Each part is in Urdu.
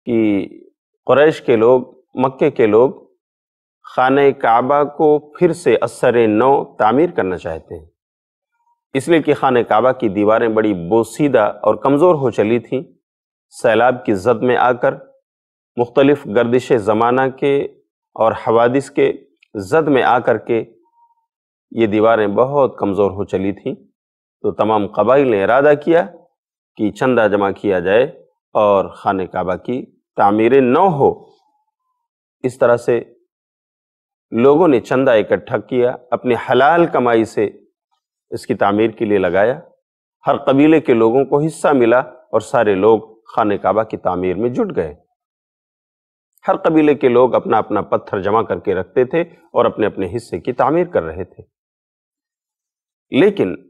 کہ قریش کے لوگ، مکے کے لوگ خانہ کعبہ کو پھر سے اثر نو تعمیر کرنا چاہتے ہیں، اس لیے کہ خانہ کعبہ کی دیواریں بڑی بوسیدہ اور کمزور ہو چلی تھیں، سیلاب کی زد میں آ کر، مختلف گردش زمانہ کے اور حوادث کے زد میں آ کر کے یہ دیواریں بہت کمزور ہو چلی تھیں۔ تو تمام قبائل نے ارادہ کیا کہ چندہ جمع کیا جائے اور خانہ کعبہ کی تعمیر نو ہو۔ اس طرح سے لوگوں نے چندہ اکٹھا کیا، اپنی حلال کمائی سے اس کی تعمیر کے لیے لگایا، ہر قبیلے کے لوگوں کو حصہ ملا اور سارے لوگ خانہ کعبہ کی تعمیر میں جٹ گئے۔ ہر قبیلے کے لوگ اپنا اپنا پتھر جمع کر کے رکھتے تھے اور اپنے اپنے حصے کی تعمیر کر رہے تھے۔ لیکن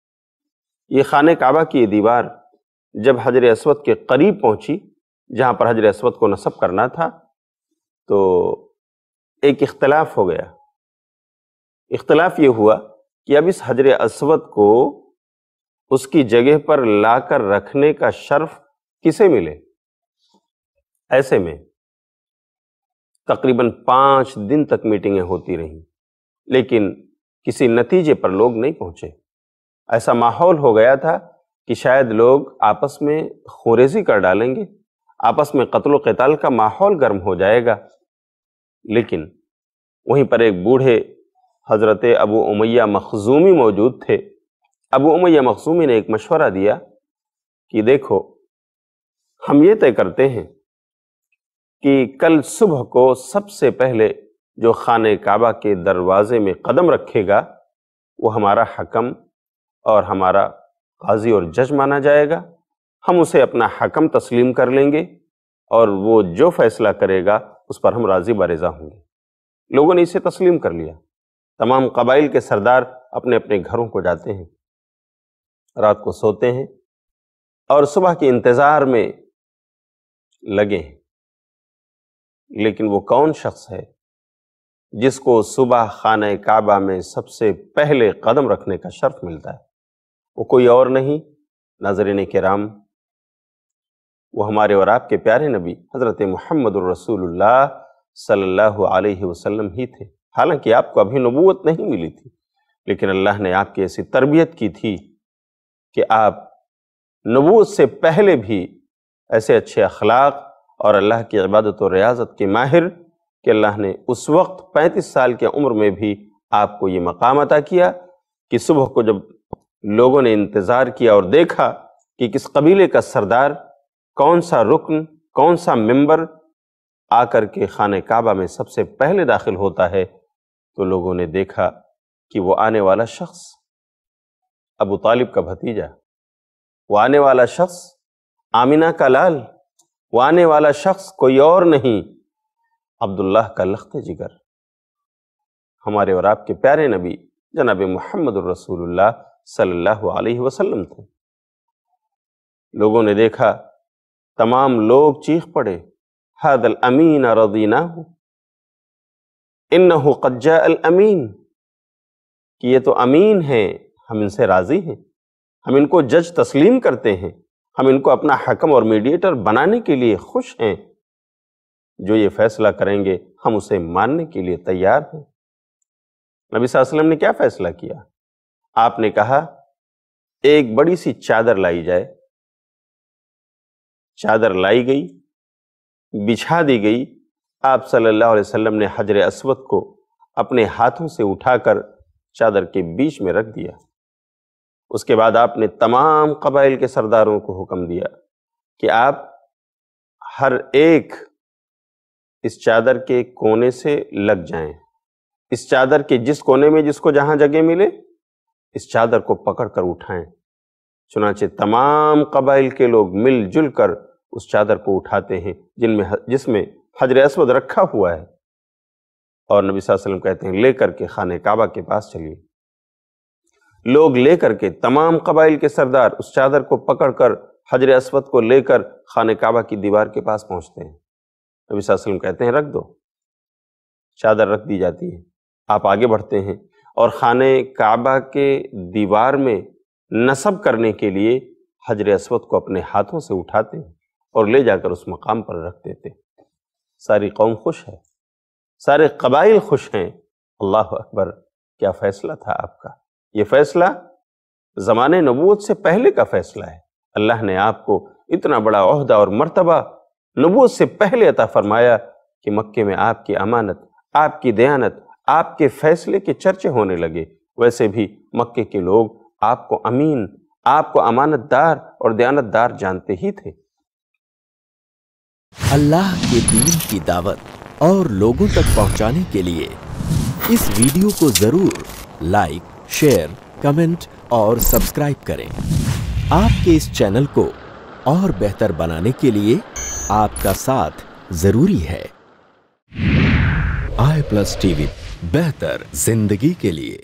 یہ خانہ کعبہ کی یہ دیوار جب حجر اسود کے قریب پہنچی، جہاں پر حجر اسود کو نصب کرنا تھا، تو ایک اختلاف ہو گیا۔ اختلاف یہ ہوا کہ اب اس حجر اسود کو اس کی جگہ پر لا کر رکھنے کا شرف کسے ملے؟ ایسے میں تقریباً 5 دن تک میٹنگیں ہوتی رہیں، لیکن کسی نتیجے پر لوگ نہیں پہنچے۔ ایسا ماحول ہو گیا تھا کہ شاید لوگ آپس میں خوریزی کر ڈالیں گے، آپس میں قتل و قتال کا ماحول گرم ہو جائے گا۔ لیکن وہیں پر ایک بوڑھے حضرت ابو امیہ مخزومی موجود تھے۔ ابو امیہ مخزومی نے ایک مشورہ دیا کہ دیکھو، ہم یہ طے کرتے ہیں کہ کل صبح کو سب سے پہلے جو خانہ کعبہ کے دروازے میں قدم رکھے گا وہ ہمارا حکم اور ہمارا قاضی اور جج مانا جائے گا، ہم اسے اپنا حکم تسلیم کر لیں گے اور وہ جو فیصلہ کرے گا اس پر ہم راضی برضا ہوں گے۔ لوگوں نے اسے تسلیم کر لیا۔ تمام قبائل کے سردار اپنے اپنے گھروں کو جاتے ہیں، رات کو سوتے ہیں اور صبح کے انتظار میں لگے ہیں۔ لیکن وہ کون شخص ہے جس کو صبح خانہ کعبہ میں سب سے پہلے قدم رکھنے کا شرف ملتا ہے؟ وہ کوئی اور نہیں، ناظرین کرام، وہ ہمارے اور آپ کے پیارے نبی حضرت محمد الرسول اللہ صلی اللہ علیہ وسلم ہی تھے۔ حالانکہ آپ کو ابھی نبوت نہیں ملی تھی، لیکن اللہ نے آپ کی ایسی تربیت کی تھی کہ آپ نبوت سے پہلے بھی ایسے اچھے اخلاق اور اللہ کی عبادت و ریاضت کے ماہر کہ اللہ نے اس وقت 35 سال کی عمر میں بھی آپ کو یہ مقام عطا کیا کہ صبح کو جب لوگوں نے انتظار کیا اور دیکھا کہ کس قبیلے کا سردار، کون سا رکن، کون سا ممبر آ کر کے خانہ کعبہ میں سب سے پہلے داخل ہوتا ہے، تو لوگوں نے دیکھا کہ وہ آنے والا شخص ابو طالب کا بھتیجا، وہ آنے والا شخص آمنہ کا لال، وہ آنے والا شخص کوئی اور نہیں، عبداللہ کا لخت جگر، ہمارے اور آپ کے پیارے نبی جناب محمد الرسول اللہ صلی اللہ علیہ وسلم تھے۔ لوگوں نے دیکھا، تمام لوگ چیخ پڑے، ھذا الامین رضیناہ، انہ قد جاء الامین، کہ یہ تو امین ہیں، ہم ان سے راضی ہیں، ہم ان کو جج تسلیم کرتے ہیں، ہم ان کو اپنا حکم اور میڈیٹر بنانے کے لیے خوش ہیں، جو یہ فیصلہ کریں گے ہم اسے ماننے کے لیے تیار ہیں۔ نبی صلی اللہ علیہ وسلم نے کیا فیصلہ کیا؟ آپ نے کہا ایک بڑی سی چادر لائی جائے، چادر لائی گئی، بچھا دی گئی، آپ صلی اللہ علیہ وسلم نے حجر اسود کو اپنے ہاتھوں سے اٹھا کر چادر کے بیچ میں رکھ دیا۔ اس کے بعد آپ نے تمام قبائل کے سرداروں کو حکم دیا کہ آپ ہر ایک اس چادر کے کونے سے لگ جائیں، اس چادر کے جس کونے میں جس کو جہاں جگہ ملے اس چادر کو پکڑ کر اٹھائیں۔ چنانچہ تمام قبائل کے لوگ مل جل کر اس چادر کو اٹھاتے ہیں جس میں حجر اسود رکھا ہوا ہے، اور نبی صلی اللہ علیہ وسلم کہتے ہیں لے کر کے خانہ کعبہ کے پاس چلیے۔ لوگ لے کر کے، تمام قبائل کے سردار اس چادر کو پکڑ کر حجر اسود کو لے کر خانہ کعبہ کی دیوار کے پاس پہنچتے ہیں۔ نبی صلی اللہ علیہ وسلم کہتے ہیں رکھ دو، چادر رکھ دی جاتی ہے۔ آپ آگے بڑھتے ہیں اور خانہ کعبہ کے دیوار میں نصب کرنے کے لیے حجر اسود کو اپنے ہاتھوں سے اٹھاتے ہیں اور لے جا کر اس مقام پر رکھ دیتے۔ ساری قوم خوش ہے، سارے قبائل خوش ہیں۔ اللہ اکبر، کیا فیصلہ تھا آپ کا! یہ فیصلہ زمانے نبوت سے پہلے کا فیصلہ ہے۔ اللہ نے آپ کو اتنا بڑا عہدہ اور مرتبہ نبوت سے پہلے عطا فرمایا کہ مکے میں آپ کی امانت، آپ کی دیانت، آپ کے فیصلے کے چرچے ہونے لگے۔ ویسے بھی مکے کے لوگ آپ کو امین، آپ کو امانت دار اور دیانت دار جانتے ہی تھے۔ اللہ کے دین کی دعوت اور لوگوں تک پہنچانے کے لیے اس ویڈیو کو ضرور لائک، شیئر، کمنٹ اور سبسکرائب کریں۔ آپ کے اس چینل کو اور بہتر بنانے کے لیے آپ کا ساتھ ضروری ہے۔ i+ TV، بہتر زندگی کے لیے۔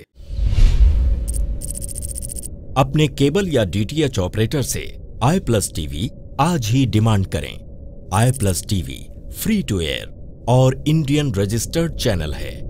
اپنے کیبل یا DTH آپریٹر سے i+ TV آج ہی ڈیمانڈ کریں۔ i+ TV free to air اور انڈین رجسٹرڈ چینل ہے۔